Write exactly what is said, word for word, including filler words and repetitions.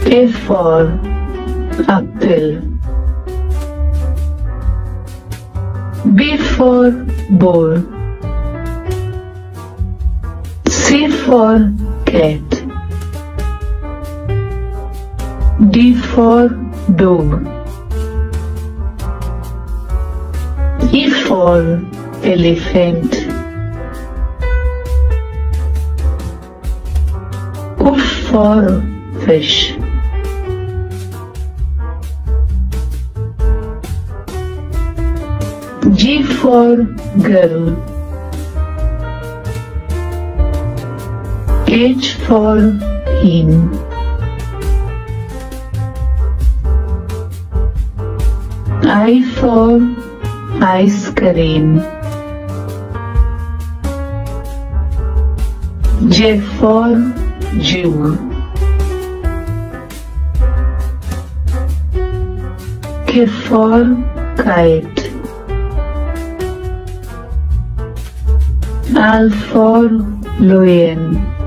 A for apple. B for boar. C for cat. D for dog. E for elephant. F for fish. G for girl. H for hen. I for ice cream. J for Jew. K for kite. L for lion.